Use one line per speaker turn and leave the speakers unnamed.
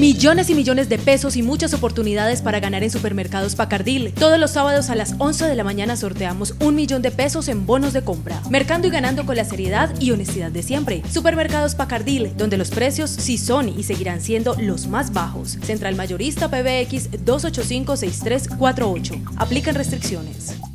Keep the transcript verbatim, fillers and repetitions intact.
Millones y millones de pesos y muchas oportunidades para ganar en Supermercados Pacardil. Todos los sábados a las once de la mañana sorteamos un millón de pesos en bonos de compra. Mercando y ganando con la seriedad y honestidad de siempre. Supermercados Pacardil, donde los precios sí son y seguirán siendo los más bajos. Central Mayorista P B X dos ocho cinco, seis tres cuatro ocho. Aplican restricciones.